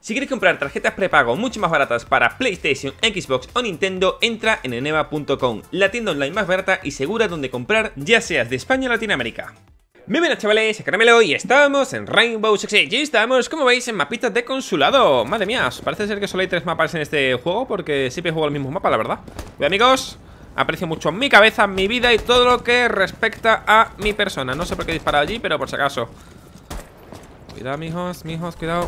Si quieres comprar tarjetas prepago mucho más baratas para PlayStation, Xbox o Nintendo, entra en eneba.com, la tienda online más barata y segura donde comprar, ya seas de España o Latinoamérica. Muy buenas chavales, soy Caramelo y estamos en Rainbow Six Siege y estamos, como veis, en mapitas de consulado. Madre mía, parece ser que solo hay 3 mapas en este juego porque siempre juego el mismo mapa, la verdad. Bien amigos, aprecio mucho mi cabeza, mi vida y todo lo que respecta a mi persona. No sé por qué dispara allí, pero por si acaso. Cuidado mijos, cuidado.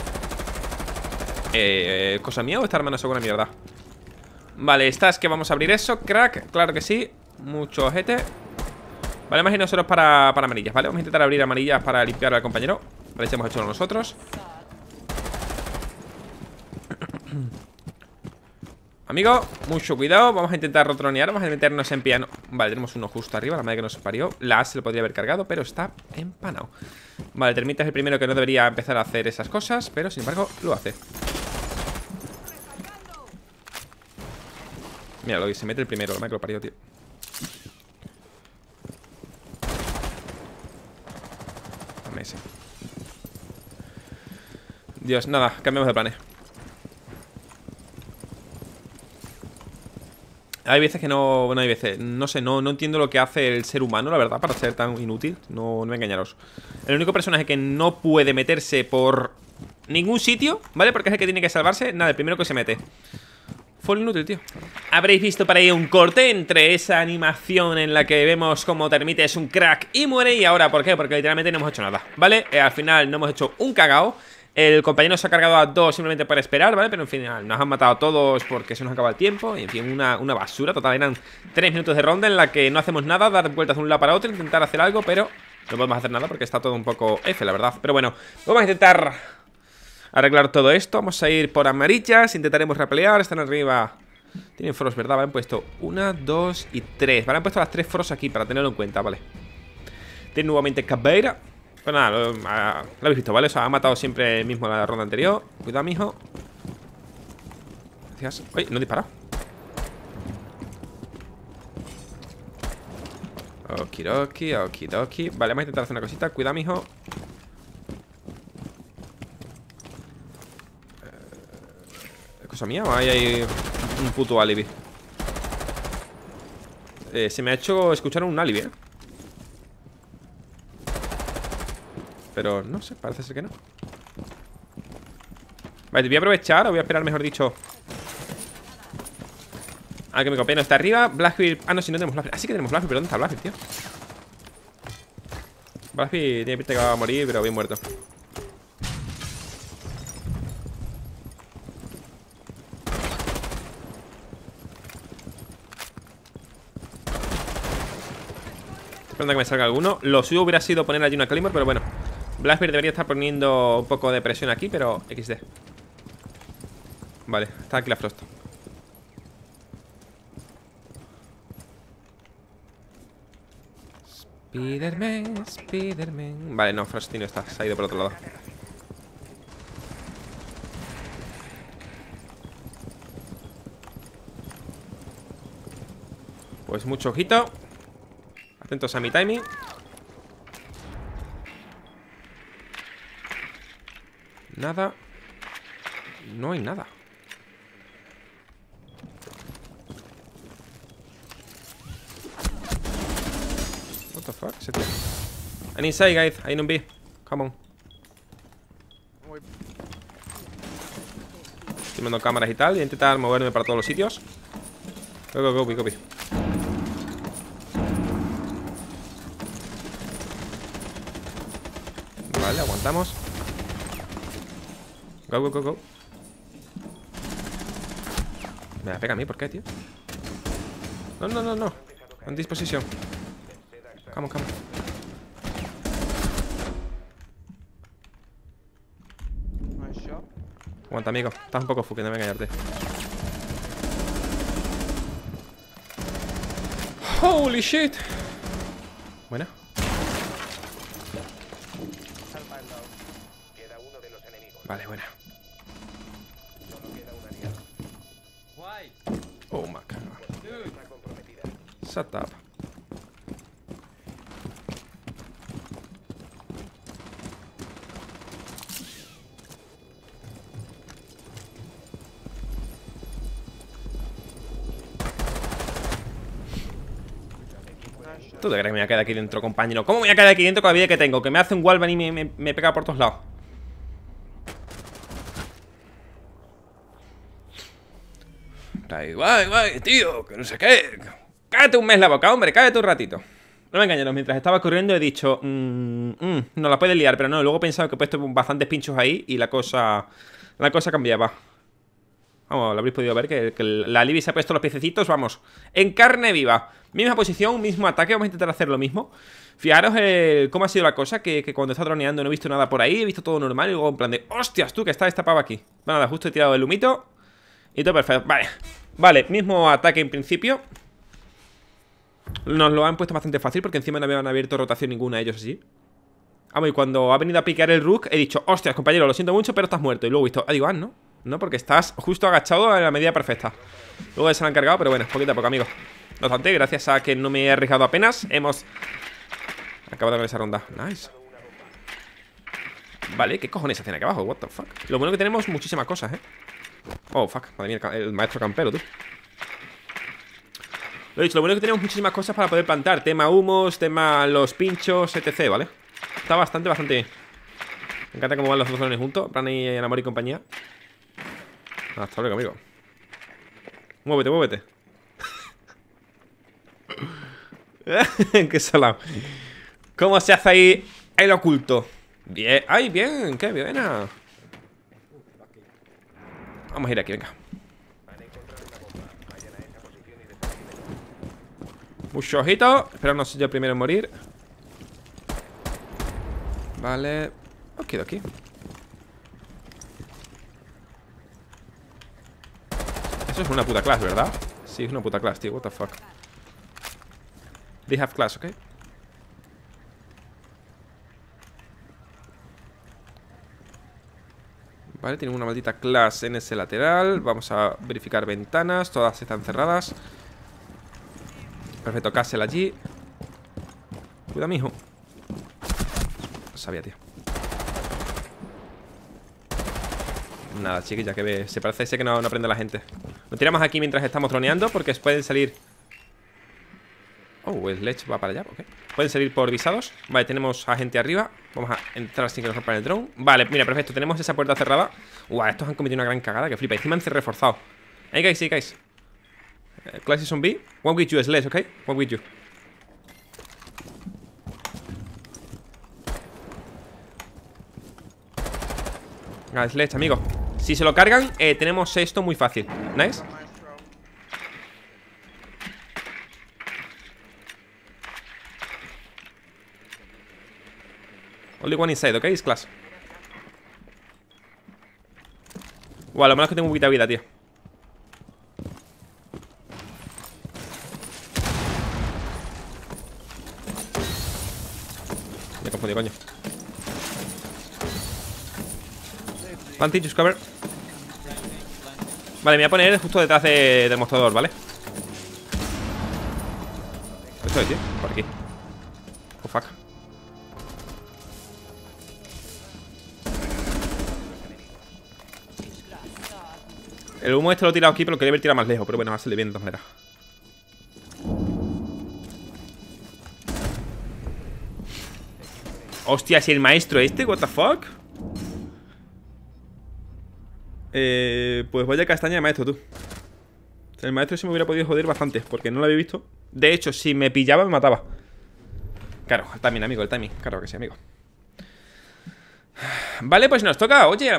¿Cosa mía o esta arma no es alguna mierda? Vale, estas que vamos a abrir eso, crack, claro que sí. Mucho ojete. Vale, imagino nosotros para amarillas, ¿vale? Vamos a intentar abrir amarillas para limpiar al compañero. Vale, ya hemos hecho nosotros. Amigo, mucho cuidado. Vamos a intentar rotronear, vamos a meternos en piano. Vale, tenemos uno justo arriba, la madre que nos parió. La A se lo podría haber cargado, pero está empanado. Vale, Termita es el primero que no debería empezar a hacer esas cosas, pero sin embargo lo hace. Mira, lo que se mete el primero, la madre que lo parió, tío. Dame ese. Dios, nada, cambiamos de planes. Hay veces que no... Bueno, hay veces... No sé, no entiendo lo que hace el ser humano, la verdad, para ser tan inútil. No me engañaros. El único personaje que no puede meterse por ningún sitio, ¿vale? Porque es el que tiene que salvarse. Nada, el primero que se mete. Fue inútil, tío. Habréis visto por ahí un corte entre esa animación en la que vemos cómo Termite es un crack y muere. Y ahora, ¿por qué? Porque literalmente no hemos hecho nada, ¿vale? Al final no hemos hecho un cagao. El compañero se ha cargado a 2 simplemente para esperar, ¿vale? Pero en fin, nos han matado a todos porque se nos acaba el tiempo. Y en fin, una basura total. Eran 3 minutos de ronda en la que no hacemos nada, dar vueltas de un lado para otro, intentar hacer algo, pero no podemos hacer nada porque está todo un poco F, la verdad. Pero bueno, vamos a intentar arreglar todo esto. Vamos a ir por amarillas, intentaremos repelear. Están arriba. Tienen foros, ¿verdad? Vale, han puesto 1, 2 y 3. Vale, han puesto las 3 foros aquí para tenerlo en cuenta, vale. Tienen nuevamente Caveira. Pues nada, lo habéis visto, ¿vale? O sea, ha matado siempre el mismo en la ronda anterior. Cuidado, mijo. Gracias. Uy, no he disparado. Okidoki, okidoki. Vale, vamos a intentar hacer una cosita. Cuidado, mijo. ¿Es cosa mía o hay un puto alibi? Se me ha hecho escuchar un alibi, ¿eh? Pero no sé, parece ser que no. Vale, voy a aprovechar o voy a esperar, mejor dicho, a que mi compañero está arriba. Blackbeard. Ah, no, si no tenemos Blackbeard. Ah, sí que tenemos Blackbeard, pero ¿dónde está Blackbeard, tío? Blackbeard tiene pinta que va a morir, pero bien muerto. Estoy esperando a que me salga alguno. Lo suyo hubiera sido poner allí una Claymore, pero bueno. Blackbeard debería estar poniendo un poco de presión aquí, pero XD. Vale, está aquí la Frost. Spiderman, Spiderman. Vale, no, Frosty no está, se ha ido por otro lado. Pues mucho ojito. Atentos a mi timing. Nada. No hay nada. What the fuck, ese tío. I'm inside, guys. I'm on B. Come on. Estoy mandando cámaras y tal. Y intentar moverme para todos los sitios. Go, go, go, copy. Vale, aguantamos. Go, go, go, go. Me la pega a mí, ¿por qué, tío? No, no, no, no. En disposición. Come on, come on. Aguanta, amigo. Estás un poco fucking, no me engañarte. Holy shit. Buena. Vale, buena. Oh my god. Shut up. ¿Tú te crees que me voy a quedar aquí dentro, compañero? ¿Cómo me voy a quedar aquí dentro con la vida que tengo? Que me hace un Walvan y me pega por todos lados. Guay, tío, que no sé qué. Cállate un mes la boca, hombre, cállate un ratito. No me engañaros, mientras estaba corriendo he dicho no la puedes liar, pero no, luego he pensado que he puesto bastantes pinchos ahí y la cosa cambiaba. Vamos, lo habréis podido ver que la Libby se ha puesto los piececitos, vamos, en carne viva. Misma posición, mismo ataque, vamos a intentar hacer lo mismo. Fijaros cómo ha sido la cosa, que cuando está droneando no he visto nada por ahí, he visto todo normal y luego en plan de, hostias tú, que está destapado aquí. Bueno, nada, justo he tirado el humito y todo perfecto, vale, mismo ataque en principio. Nos lo han puesto bastante fácil porque encima no habían abierto rotación ninguna de ellos así. Vamos, y cuando ha venido a piquear el Rook he dicho, hostias compañero, lo siento mucho pero estás muerto. Y luego he visto, digo, no, no, porque estás justo agachado a la medida perfecta. Luego se lo han cargado, pero bueno, poquito a poco, amigo. No obstante, gracias a que no me he arriesgado apenas, hemos acabado con esa ronda. Nice. Vale, ¿qué cojones hacen aquí abajo? What the fuck. Lo bueno que tenemos muchísimas cosas, Oh, fuck, madre mía, el maestro campero, tú. Lo he dicho, lo bueno es que tenemos muchísimas cosas para poder plantar. Tema humos, tema los pinchos, etc, ¿vale? Está bastante bien. Me encanta cómo van los dos drones juntos, Bran y Enamor y compañía. Hasta luego, amigo. Muévete. Qué salado. ¿Cómo se hace ahí el oculto? Bien, ay, bien, qué buena. Vamos a ir aquí, venga. Mucho ojito. Espero no ser yo el primero en morir. Vale. Aquí. Eso es una puta clase, ¿verdad? Sí, es una puta clase, tío. What the fuck. They have class, ¿ok? Vale, tienen una maldita clase en ese lateral. Vamos a verificar ventanas. Todas están cerradas. Perfecto, Castle allí. Cuida, mijo. Lo sabía, tío. Nada, chiquilla, que ve. Se parece ese que no aprende la gente. Nos tiramos aquí mientras estamos droneando porque pueden salir. Oh, el Sledge va para allá, ok. Pueden salir por visados. Vale, tenemos a gente arriba. Vamos a entrar sin que nos rompan el drone. Vale, mira, perfecto, tenemos esa puerta cerrada. Estos han cometido una gran cagada que flipa. Encima han reforzado. Hey, guys. Class is on B. One with you, Sledge, ok. One with you. Sledge, amigo. Si se lo cargan, tenemos esto muy fácil. Nice. Only one inside, ok, es class. Lo malo es que tengo un poquita de vida, tío. Me confundí, coño. Vantage, just cover. Vale, me voy a poner justo detrás del mostrador, ¿vale? Esto es, tío, por aquí. Oh, fuck. El humo este lo he tirado aquí, pero lo quería haber tirado más lejos. Pero bueno, va a salir bien de todas maneras. Hostia, si el maestro este, what the fuck. Pues vaya castaña de maestro, tú. O sea, el maestro se me hubiera podido joder bastante, porque no lo había visto. De hecho, si me pillaba, me mataba. Claro, el timing, amigo, el timing. Claro que sí, amigo. Vale, pues nos toca. Oye,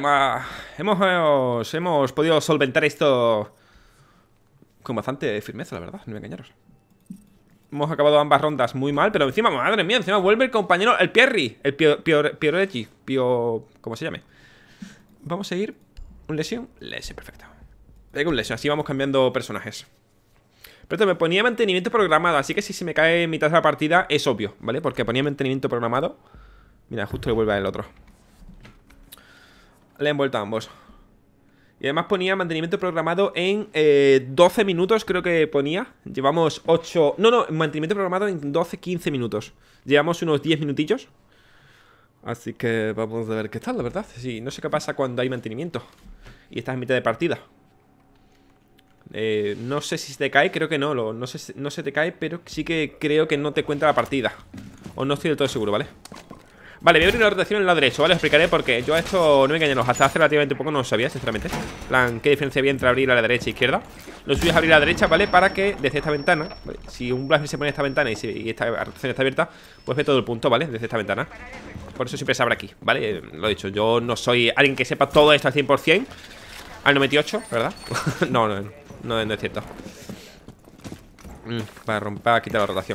hemos podido solventar esto con bastante firmeza, la verdad, no me voy a engañaros. Hemos acabado ambas rondas muy mal, pero encima, madre mía, encima vuelve el compañero, el Pierri. El Piorechi, ¿cómo se llame? Vamos a ir. ¿Un lesión? Lesión, perfecto. Venga, un lesión, así vamos cambiando personajes. Pero me ponía mantenimiento programado, así que si se me cae en mitad de la partida es obvio, ¿vale? Porque ponía mantenimiento programado. Mira, justo le vuelve a el otro. Le he envuelto a ambos. Y además ponía mantenimiento programado en 12 minutos, creo que ponía. Llevamos 8... No, mantenimiento programado en 12-15 minutos. Llevamos unos 10 minutillos. Así que vamos a ver qué tal, la verdad. Sí, no sé qué pasa cuando hay mantenimiento y estás en mitad de partida. No sé si se te cae, creo que no. No sé, no se te cae, pero sí que creo que no te cuenta la partida. O no estoy del todo seguro, ¿vale? Vale, voy a abrir la rotación en el lado derecho, ¿vale? Os explicaré porque yo a esto, no me engañaros, hasta hace relativamente poco no lo sabía, sinceramente. En plan, ¿qué diferencia había entre abrir a la derecha e izquierda? Lo suyo es abrir a la derecha, ¿vale? Para que desde esta ventana, ¿vale? Si un Blaster se pone en esta ventana y esta rotación está abierta, pues ve todo el punto, ¿vale? Desde esta ventana. Por eso siempre se abre aquí, ¿vale? Lo he dicho, yo no soy alguien que sepa todo esto al 100%. Al 98, ¿verdad? No es cierto. Para romper, quitar la rotación.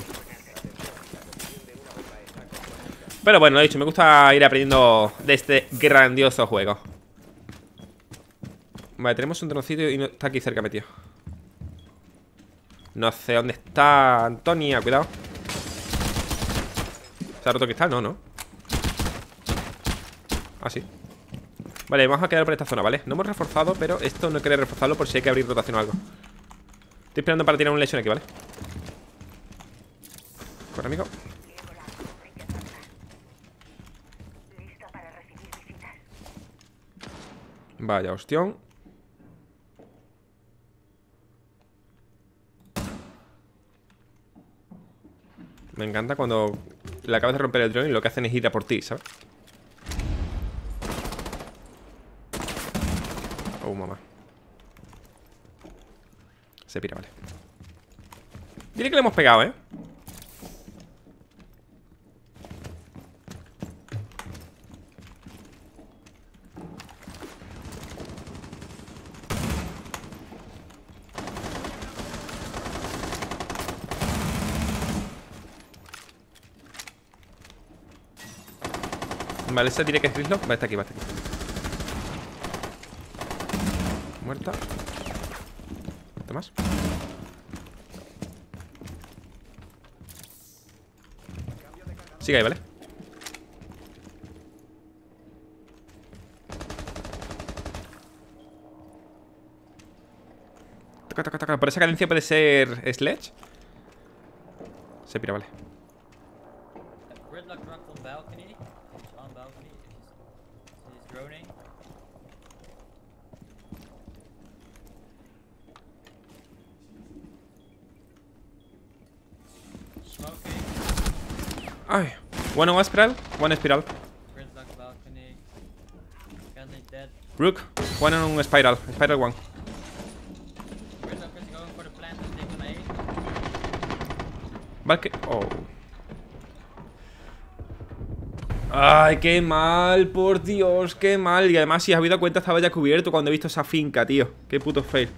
Pero bueno, lo he dicho, me gusta ir aprendiendo de este grandioso juego. Vale, tenemos un trocito y no, está aquí cerca metido. No sé dónde está Antonia, cuidado. ¿Se ha roto cristal? No. Ah, sí. Vale, vamos a quedar por esta zona, ¿vale? No hemos reforzado, pero esto no quiere reforzarlo por si hay que abrir rotación o algo. Estoy esperando para tirar un lesión aquí, ¿vale? Corre, amigo. Vaya, hostión. Me encanta cuando le acabas de romper el drone y lo que hacen es ir a por ti, ¿sabes? Oh, mamá. Se pira, vale. Diré que le hemos pegado, ¿eh? Vale, esa diré que es Grislock. Vale, está aquí, va, está aquí. Muerta. ¿Qué más? Sigue ahí, ¿vale? Toca, toca, toca. Por esa cadencia puede ser Sledge. Se pira, vale. Ay. One espiral. One espiral. Rook. One on un spiral. Spiral one. Vale, oh. Ay, qué mal, por Dios, qué mal. Y además, si has habido cuenta, estaba ya cubierto cuando he visto esa finca, tío. Qué puto fail.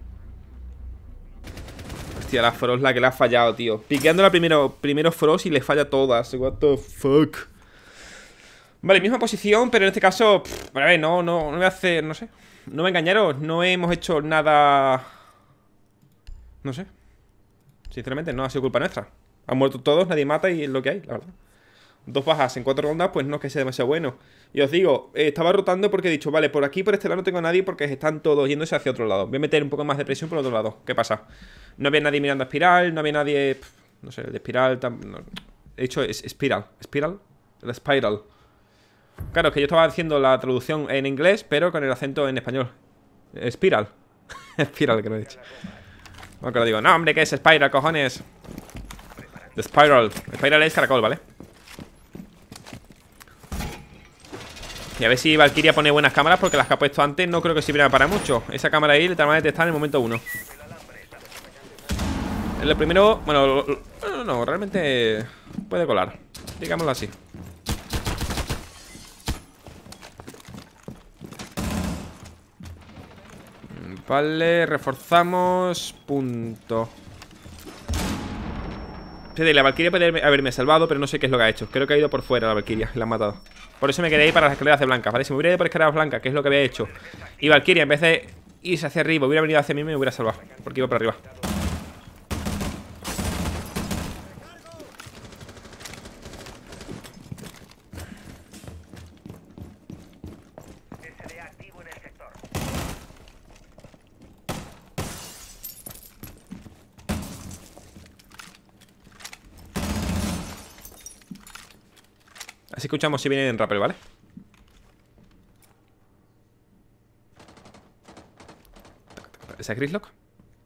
Hostia, la Frost la que le ha fallado, tío. Piqueando la primero Frost y le falla todas. What the fuck. Vale, misma posición, pero en este caso a ver, no me hace, no sé. No me engañaron, no hemos hecho nada. No sé. Sinceramente, no ha sido culpa nuestra. Han muerto todos, nadie mata y es lo que hay, la verdad. 2 bajas en 4 rondas, pues no es que sea demasiado bueno. Y os digo, estaba rotando porque he dicho, vale, por aquí, por este lado no tengo a nadie porque están todos yéndose hacia otro lado. Voy a meter un poco más de presión por el otro lado. ¿Qué pasa? No había nadie mirando a Espiral, no había nadie... no sé, de Espiral... No. He dicho Espiral. ¿Espiral? La Spiral. Claro, es que yo estaba haciendo la traducción en inglés, pero con el acento en español. Espiral. Espiral, que no he dicho. No, que lo digo. No, hombre, ¿qué es Spiral, cojones? The Spiral. Spiral es caracol, ¿vale? Y a ver si Valkyria pone buenas cámaras, porque las que ha puesto antes no creo que sirviera para mucho. Esa cámara ahí le te va a detectar en el momento 1. Lo primero, bueno, no, realmente puede colar, digámoslo así. Vale, reforzamos. Punto. La Valkyria puede haberme salvado, pero no sé qué es lo que ha hecho. Creo que ha ido por fuera la Valkyria, la han matado. Por eso me quedé ahí para las escaleras de blancas, ¿vale? Si me hubiera ido por escaleras blancas, que es lo que había hecho, y Valkyria, en vez de irse hacia arriba, hubiera venido hacia mí, me hubiera salvado, porque iba por arriba. Así escuchamos si vienen en rappel, ¿vale? ¿Ese es Grislock?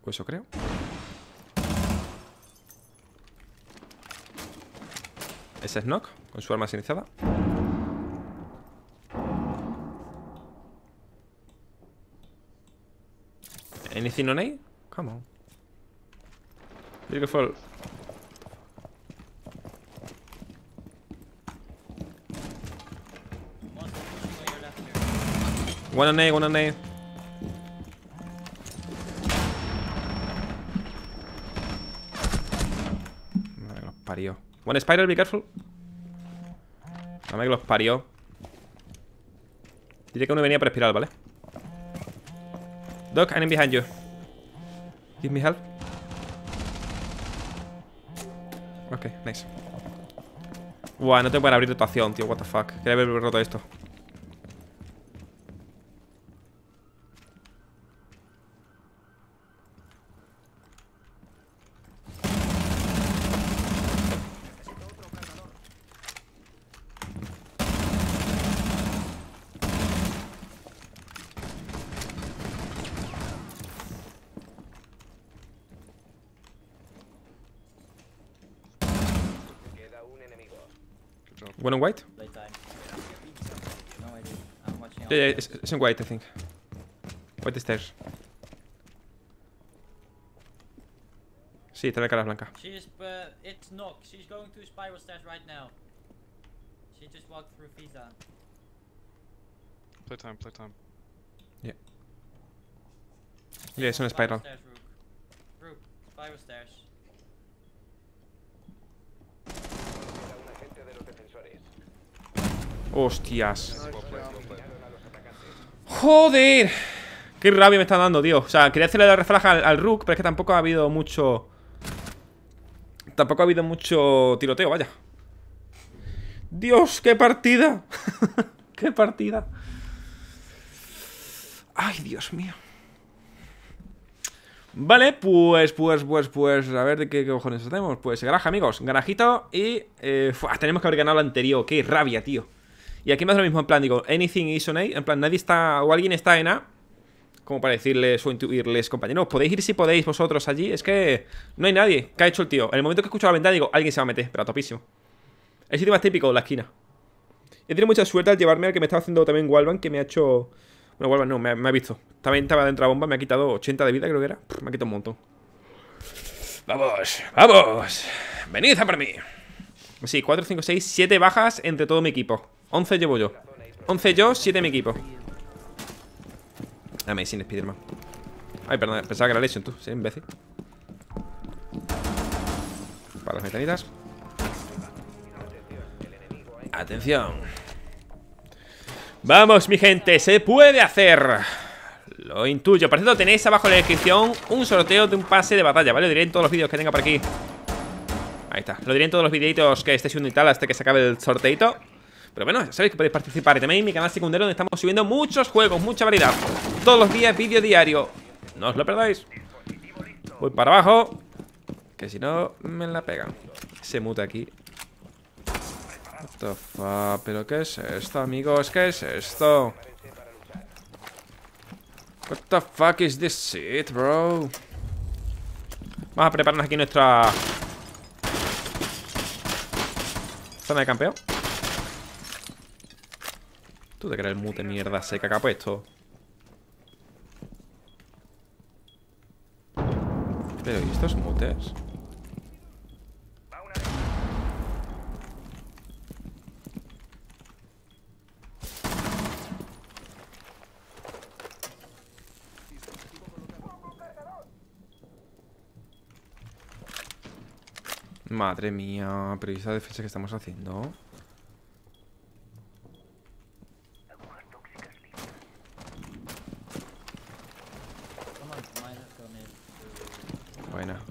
O eso creo. Ese es Knock, con su arma sinizada. Anything on A? Come on. Beautiful. One on A, one on A. Madre que los parió. One spiral, be careful. Madre que los parió. Diré que uno venía por espiral, ¿vale? Doc, I'm behind you. Give me help. Ok, nice. Buah, no te pueden abrir rotación, tío, what the fuck. Quería haber roto esto. One on white? Yeah, it's on white, I think. White stairs. Sí, trae cara blanca. She's, it's Knock. She's going to spiral stairs right now. She just walked through Visa. Playtime, playtime. Yeah. Yeah, it's on a spiral. Stairs, Rook, spiral stairs. Hostias. Joder. Qué rabia me está dando, tío. O sea, quería hacerle la reflaja al Rook, pero es que tampoco ha habido mucho... Tampoco ha habido mucho tiroteo, vaya. Dios, qué partida. Qué partida. Ay, Dios mío. Vale, pues, a ver de qué cojones hacemos. Pues garaje, amigos, garajito. Y tenemos que haber ganado la anterior. Qué rabia, tío. Y aquí me hace lo mismo, en plan, digo, anything is on A. En plan, nadie está, o alguien está en A, como para decirles o intuirles, compañeros, podéis ir si podéis vosotros allí. Es que no hay nadie. ¿Qué ha hecho el tío? En el momento que escucho la ventana digo, alguien se va a meter, pero a topísimo. El sitio más típico, la esquina. He tenido mucha suerte al llevarme al que me estaba haciendo también Walvan, que me ha hecho... Bueno, Walvan no, me ha visto. También estaba dentro de la bomba, me ha quitado 80 de vida, creo que era. Me ha quitado un montón. Vamos, vamos. Venid a por mí. Sí, 4, 5, 6, 7 bajas entre todo mi equipo. 11 llevo yo. 11 yo, 7 mi equipo. Amazing Spiderman. Ay, perdón, pensaba que era Lesion tú, sí, imbécil. Para las metanitas. Atención. Vamos, mi gente, se puede hacer. Lo intuyo. Por cierto, tenéis abajo en la descripción un sorteo de un pase de batalla, ¿vale? Lo diré en todos los vídeos que tenga por aquí. Ahí está, lo diré en todos los videitos que estéis viendo y tal hasta que se acabe el sorteito. Pero bueno, ya sabéis que podéis participar. Y también en mi canal secundario donde estamos subiendo muchos juegos, mucha variedad. Todos los días, vídeo diario. No os lo perdáis. Voy para abajo, que si no, me la pegan. Se muta aquí. What the fuck, ¿pero qué es esto, amigos? ¿Qué es esto? What the fuck is this shit, bro? Vamos a prepararnos aquí nuestra zona de campeo. ¿Tú te crees el mute mierda seca que ha puesto? Pero ¿y estos mutes? Madre mía, pero ¿y esa defensa que estamos haciendo? Buena.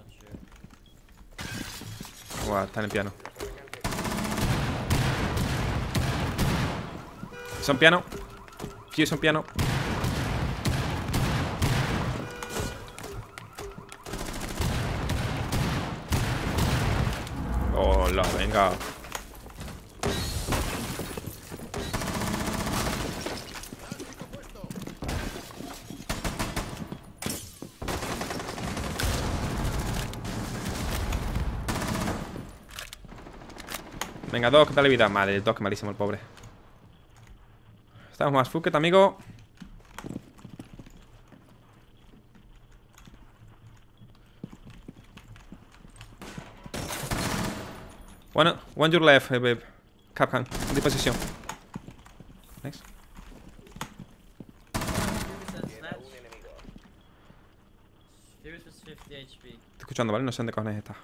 Buah, están en piano. Son piano. Sí, son piano. Hola, venga. Venga, Doc, dale vida. Madre, el Doc, malísimo el pobre. Estamos más fucket, amigo. One your left, babe. Capcan, disposición. Nice. Furious was 50 HP. Estoy escuchando, ¿vale? No sé dónde cojones está.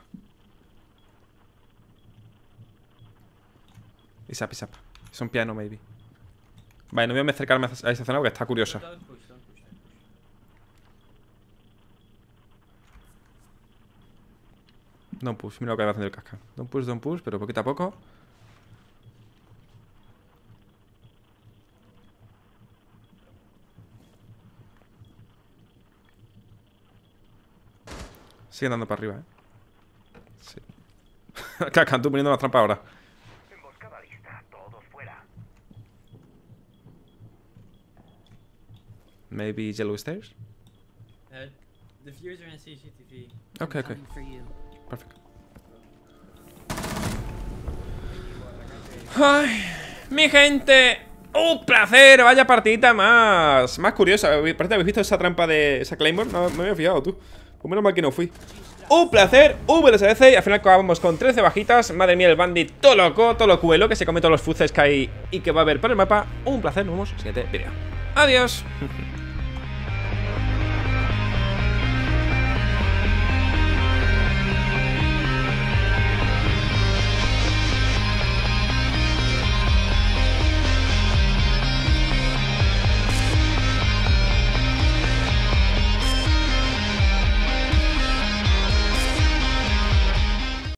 Isap. Es un piano, maybe. Vale, no voy a acercarme a esa zona porque está curiosa. Don't push, don't push. Don't push, mira lo que va haciendo el casca. Don't push, pero poquito a poco. Sigue andando para arriba, Sí. Casca, tú poniendo la trampa ahora. Emboscada lista, todos fuera. Maybe yellow stairs. The viewers are in CCTV. Okay. Coming for you. Perfecto. Ay, mi gente. ¡Un placer! Vaya partidita más curiosa. Parece que habéis visto esa trampa de esa Claymore. No me había fijado, tú. Pues menos mal que no fui. Un placer, VLSDC. Y al final acabamos con 13 bajitas. Madre mía, el bandit todo loco, todo locuelo, que se come todos los fuces que hay y que va a haber por el mapa. Un placer, nos vemos en el siguiente vídeo. Adiós.